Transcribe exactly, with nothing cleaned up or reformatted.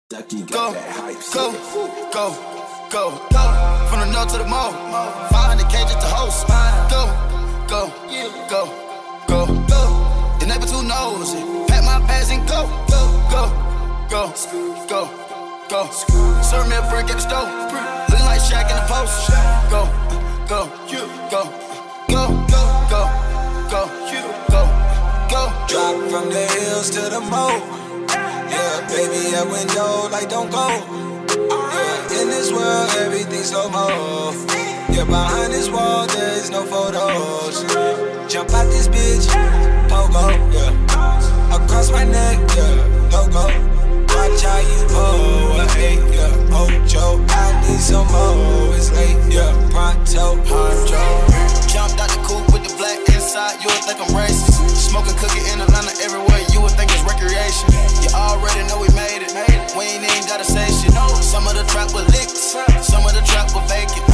Ducky Go, got that hype. go, go, go, go. From the north to the mall, five hundred K just to host. Go, go, go, go, go. The neighbor too nosy. Pack my bags and go, go, go, go, go, go. Serve me a brick at the stove. Looking like Shaq in the post. Go, go, go, go, go, go, go, go, go. Drop from the hills to the moat. Yeah, baby, at window, like don't go. Yeah, in this world, everything's slow mo. Yeah, behind this wall, there's no photos. Jump out this bitch, pogo, yeah. Across my neck, yeah, no go. Watch how you pull, hey, yeah. Ocho, I need some more, it's late, yeah. Pronto, Pronto. Jumped out the coupe with the black inside, you would think I'm racist. Smoking cookie in Atlanta everywhere, you would think it's recreation. You already know we made it, we ain't even gotta say shit. Some of the trap was licks, some of the trap was vacant.